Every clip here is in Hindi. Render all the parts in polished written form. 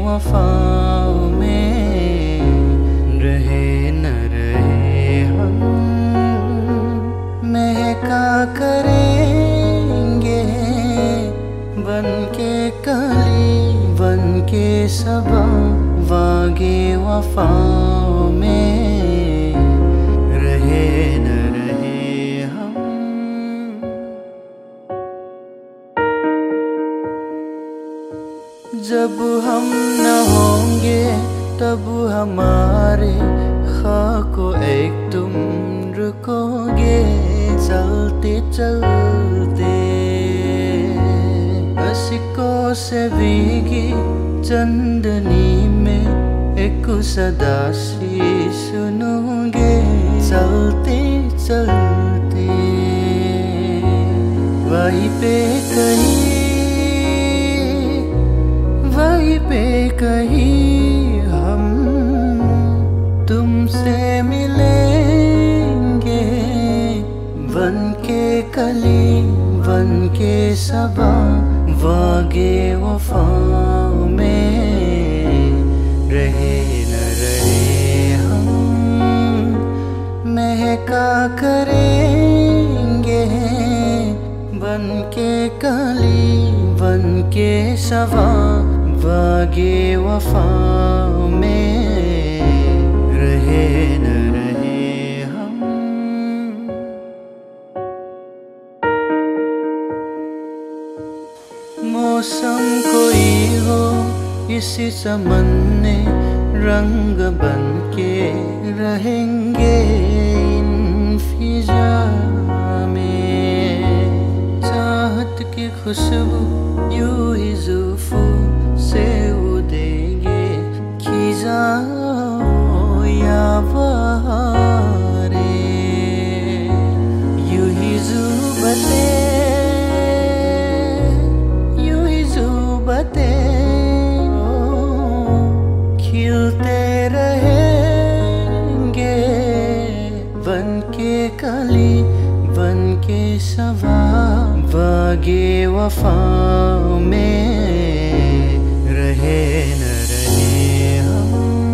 वफाओं में रहे न रहे हम, महका करेंगे बन के कली बन के सबा, वागे वफाओं में रहे न रहे हम। जब हम न होंगे तब हमारे खाको एक तुम रुकोगे, चलते चलते असिकों से भीगी चंदनी में एक सदा सी सुनोगे, चलते चलते वहीं पे कहीं हम तुमसे मिलेंगे, बन के कली बन के सबा, वागे वफाओं में रहे न रहे हम, महका करेंगे बन के कली बन के सबा, वागे वफाओं में रहे न रहे हम। मौसम कोई हो इसी चमन में रंग बन के रहेंगे इन फिजा में, चाहत की खुशबू यूं ही जुल्फों से उड़ेंगे, खिजा या बहारे यूं ही जुबते खिलते रहेंगे, बन के कली बन के सबा, वागे वफाओं में रहे न रहे हम,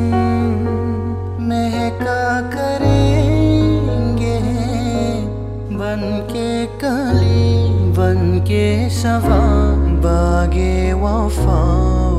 महका करेंगे बन के कली बन के सबा, वागे वफाओं